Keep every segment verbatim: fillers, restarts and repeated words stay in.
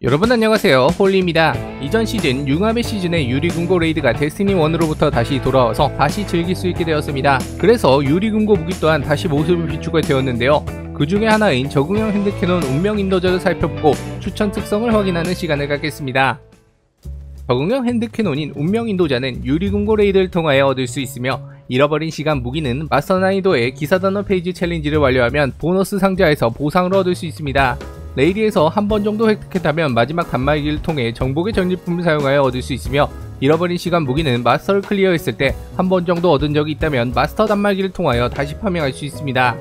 여러분 안녕하세요, 홀리입니다. 이전 시즌 융합의 시즌의 유리금고 레이드가 데스티니 원으로부터 다시 돌아와서 다시 즐길 수 있게 되었습니다. 그래서 유리금고 무기 또한 다시 모습을 비추게 되었는데요. 그 중에 하나인 적응형 핸드캐논 운명 인도자를 살펴보고 추천 특성을 확인하는 시간을 갖겠습니다. 적응형 핸드캐논인 운명 인도자는 유리금고 레이드를 통하여 얻을 수 있으며, 잃어버린 시간 무기는 마스터 난이도의 기사단어 페이지 챌린지를 완료하면 보너스 상자에서 보상을 얻을 수 있습니다. 레이드에서 한 번 정도 획득했다면 마지막 단말기를 통해 정복의 전리품을 사용하여 얻을 수 있으며, 잃어버린 시간 무기는 마스터를 클리어했을 때 한 번 정도 얻은 적이 있다면 마스터 단말기를 통하여 다시 파밍할 수 있습니다.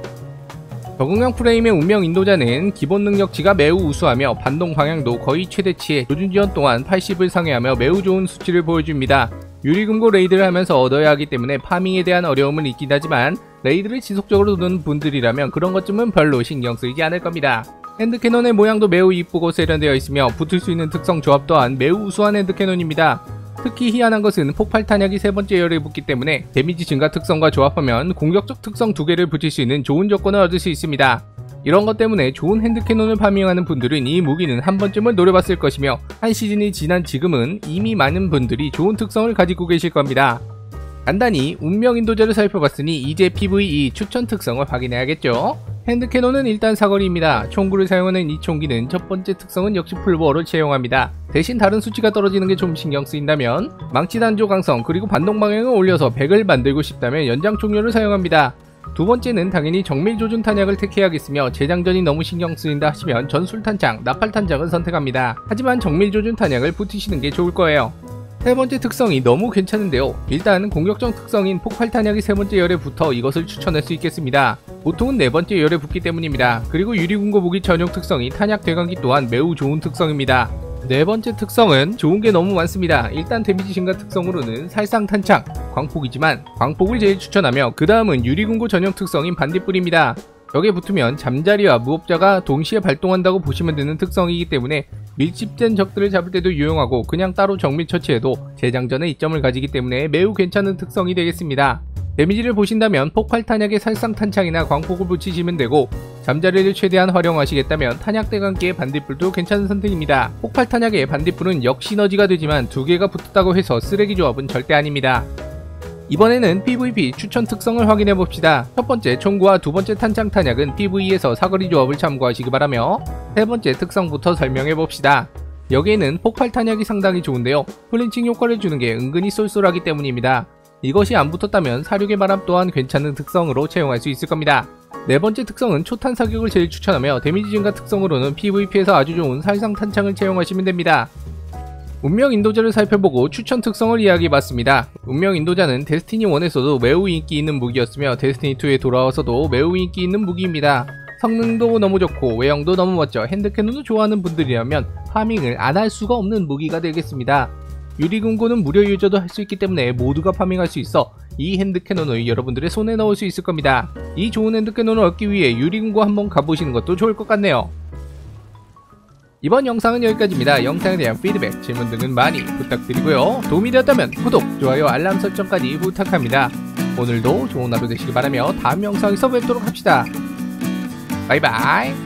적응형 프레임의 운명 인도자는 기본 능력치가 매우 우수하며 반동 방향도 거의 최대치에 조준 지연 또한 팔십을 상회하며 매우 좋은 수치를 보여줍니다. 유리금고 레이드를 하면서 얻어야 하기 때문에 파밍에 대한 어려움은 있긴 하지만 레이드를 지속적으로 두는 분들이라면 그런 것쯤은 별로 신경 쓰이지 않을 겁니다. 핸드캐논의 모양도 매우 이쁘고 세련되어 있으며 붙을 수 있는 특성 조합 또한 매우 우수한 핸드캐논입니다. 특히 희한한 것은 폭발 탄약이 세 번째 열에 붙기 때문에 데미지 증가 특성과 조합하면 공격적 특성 두 개를 붙일 수 있는 좋은 조건을 얻을 수 있습니다. 이런 것 때문에 좋은 핸드캐논을 파밍하는 분들은 이 무기는 한 번쯤은 노려봤을 것이며, 한 시즌이 지난 지금은 이미 많은 분들이 좋은 특성을 가지고 계실 겁니다. 간단히 운명 인도자를 살펴봤으니 이제 피브이이 추천 특성을 확인해야겠죠. 핸드캐논은 일단 사거리입니다. 총구를 사용하는 이 총기는 첫 번째 특성은 역시 풀보어를 채용합니다. 대신 다른 수치가 떨어지는 게 좀 신경 쓰인다면 망치 단조 강성 그리고 반동 방향을 올려서 백을 만들고 싶다면 연장 총료를 사용합니다. 두 번째는 당연히 정밀 조준 탄약을 택해야겠으며, 재장전이 너무 신경 쓰인다 하시면 전술 탄창, 나팔 탄창을 선택합니다. 하지만 정밀 조준 탄약을 붙이시는 게 좋을 거예요. 세 번째 특성이 너무 괜찮은데요. 일단 공격적 특성인 폭발 탄약이 세 번째 열에 붙어 이것을 추천할 수 있겠습니다. 보통은 네 번째 열에 붙기 때문입니다. 그리고 유리금고 무기 전용 특성이 탄약 되감기 또한 매우 좋은 특성입니다. 네 번째 특성은 좋은 게 너무 많습니다. 일단 데미지 증가 특성으로는 살상 탄창, 광폭이지만 광폭을 제일 추천하며, 그 다음은 유리금고 전용 특성인 반딧불입니다. 벽에 붙으면 잠자리와 무법자가 동시에 발동한다고 보시면 되는 특성이기 때문에 밀집된 적들을 잡을 때도 유용하고, 그냥 따로 정밀 처치해도 재장전에 이점을 가지기 때문에 매우 괜찮은 특성이 되겠습니다. 데미지를 보신다면 폭발 탄약에 살상 탄창이나 광폭을 붙이시면 되고, 잠자리를 최대한 활용하시겠다면 탄약 대감기의 반딧불도 괜찮은 선택입니다. 폭발 탄약의 반딧불은 역시너지가 되지만 두 개가 붙었다고 해서 쓰레기 조합은 절대 아닙니다. 이번에는 피브이피 추천 특성을 확인해봅시다. 첫 번째 총구와 두 번째 탄창 탄약은 피브이에서 사거리 조합을 참고하시기 바라며, 세 번째 특성부터 설명해봅시다. 여기에는 폭발 탄약이 상당히 좋은데요, 플린칭 효과를 주는 게 은근히 쏠쏠하기 때문입니다. 이것이 안 붙었다면 사륙의 바람 또한 괜찮은 특성으로 채용할 수 있을 겁니다. 네 번째 특성은 초탄 사격을 제일 추천하며, 데미지 증가 특성으로는 피브이피에서 아주 좋은 살상 탄창을 채용하시면 됩니다. 운명 인도자를 살펴보고 추천 특성을 이야기해봤습니다. 운명 인도자는 데스티니 원에서도 매우 인기 있는 무기였으며 데스티니 투에 돌아와서도 매우 인기 있는 무기입니다. 성능도 너무 좋고 외형도 너무 멋져 핸드캐논을 좋아하는 분들이라면 파밍을 안 할 수가 없는 무기가 되겠습니다. 유리금고는 무료 유저도 할 수 있기 때문에 모두가 파밍할 수 있어 이 핸드캐논을 여러분들의 손에 넣을 수 있을 겁니다. 이 좋은 핸드캐논을 얻기 위해 유리금고 한번 가보시는 것도 좋을 것 같네요. 이번 영상은 여기까지입니다. 영상에 대한 피드백, 질문 등은 많이 부탁드리고요. 도움이 되었다면 구독, 좋아요, 알람 설정까지 부탁합니다. 오늘도 좋은 하루 되시길 바라며 다음 영상에서 뵙도록 합시다. 바이바이.